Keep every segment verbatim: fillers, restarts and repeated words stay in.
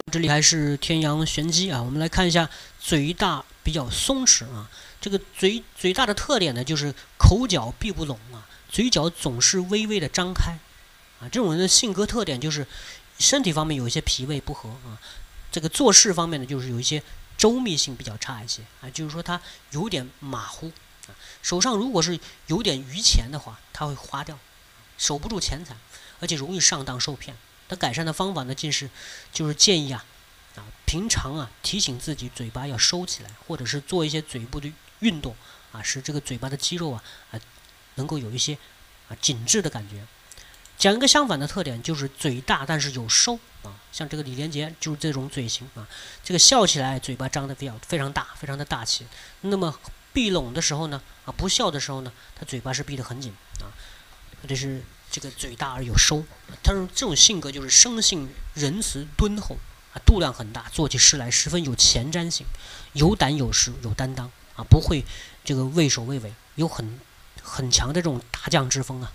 这里还是天阳玄机啊，我们来看一下嘴大比较松弛啊。这个嘴嘴大的特点呢，就是口角闭不拢啊，嘴角总是微微的张开啊。这种人的性格特点就是身体方面有一些脾胃不和啊，这个做事方面呢，就是有一些周密性比较差一些啊，就是说他有点马虎啊。手上如果是有点余钱的话，他会花掉，守不住钱财，而且容易上当受骗。他改善的方法呢，就是就是建议啊，啊，平常啊提醒自己嘴巴要收起来，或者是做一些嘴部的运动啊，使这个嘴巴的肌肉啊啊能够有一些啊紧致的感觉。讲一个相反的特点，就是嘴大但是有收啊，像这个李连杰就是这种嘴型啊，这个笑起来嘴巴张得比较非常大，非常的大气。那么闭拢的时候呢，啊不笑的时候呢，他嘴巴是闭得很紧啊，这是。这个嘴大而有收，他说这种性格就是生性仁慈敦厚啊，度量很大，做起事来十分有前瞻性，有胆有识有担当啊，不会这个畏首畏尾，有很很强的这种大将之风啊。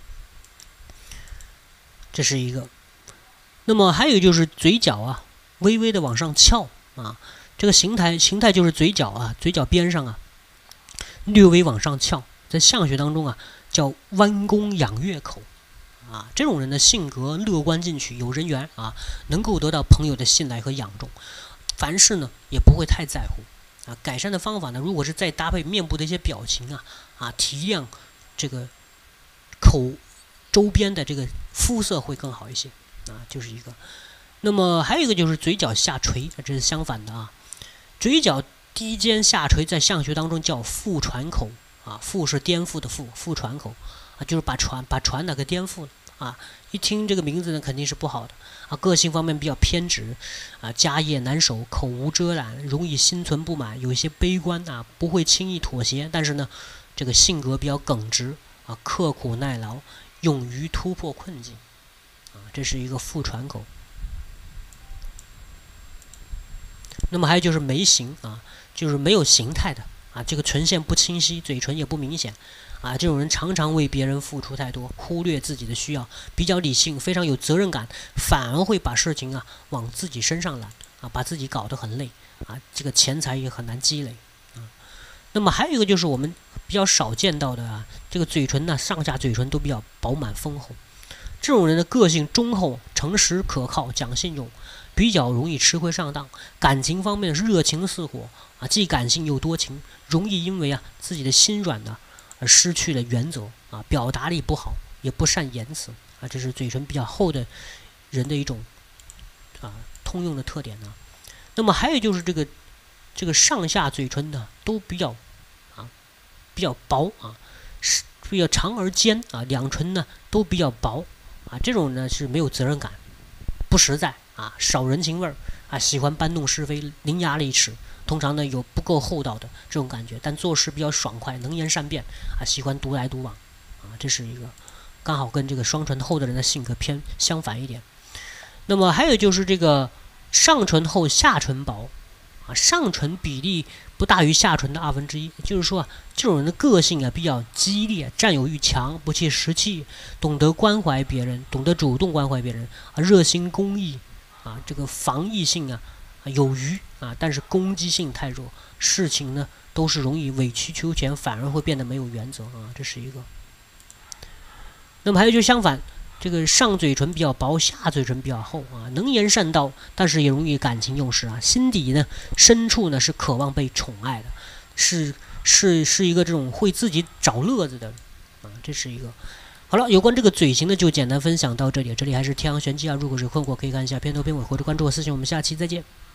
这是一个。那么还有就是嘴角啊，微微的往上翘啊，这个形态形态就是嘴角啊，嘴角边上啊，略微往上翘，在相学当中啊，叫弯弓养月口。啊，这种人的性格乐观进取，有人缘啊，能够得到朋友的信赖和仰重，凡事呢也不会太在乎啊。改善的方法呢，如果是再搭配面部的一些表情啊啊，提亮这个口周边的这个肤色会更好一些啊，就是一个。那么还有一个就是嘴角下垂，这是相反的啊。嘴角低尖下垂，在相学当中叫覆船口啊，覆是颠覆的覆，覆船口啊，就是把船把船呢给颠覆了。啊，一听这个名字呢，肯定是不好的啊。个性方面比较偏执啊，家业难守，口无遮拦，容易心存不满，有一些悲观啊，不会轻易妥协。但是呢，这个性格比较耿直啊，刻苦耐劳，勇于突破困境啊，这是一个覆船口。那么还有就是眉形啊，就是没有形态的啊，这个唇线不清晰，嘴唇也不明显。啊，这种人常常为别人付出太多，忽略自己的需要，比较理性，非常有责任感，反而会把事情啊往自己身上揽啊，把自己搞得很累啊，这个钱财也很难积累啊。那么还有一个就是我们比较少见到的啊，这个嘴唇呢，上下嘴唇都比较饱满丰厚。这种人的个性忠厚、诚实可靠、讲信用，比较容易吃亏上当。感情方面是热情似火啊，既感性又多情，容易因为啊自己的心软呢。而失去了原则啊，表达力不好，也不善言辞啊，这是嘴唇比较厚的人的一种啊通用的特点呢。那么还有就是这个这个上下嘴唇呢都比较啊比较薄啊，是比较长而尖啊，两唇呢都比较薄啊，这种呢是没有责任感，不实在啊，少人情味儿啊，喜欢搬弄是非，伶牙俐齿。通常呢有不够厚道的这种感觉，但做事比较爽快，能言善辩啊，喜欢独来独往啊，这是一个刚好跟这个双唇厚的人的性格偏相反一点。那么还有就是这个上唇厚下唇薄啊，上唇比例不大于下唇的二分之一，就是说啊，这种人的个性啊比较激烈，占有欲强，不切实际，懂得关怀别人，懂得主动关怀别人啊，热心公益啊，这个防御性啊。有余啊，但是攻击性太弱，事情呢都是容易委曲求全，反而会变得没有原则啊，这是一个。那么还有就相反，这个上嘴唇比较薄，下嘴唇比较厚啊，能言善道，但是也容易感情用事啊，心底呢深处呢是渴望被宠爱的，是是是一个这种会自己找乐子的啊，这是一个。好了，有关这个嘴型呢，就简单分享到这里。这里还是天阳玄机啊，如果是困惑，可以看一下片头片尾或者关注我私信。我们下期再见。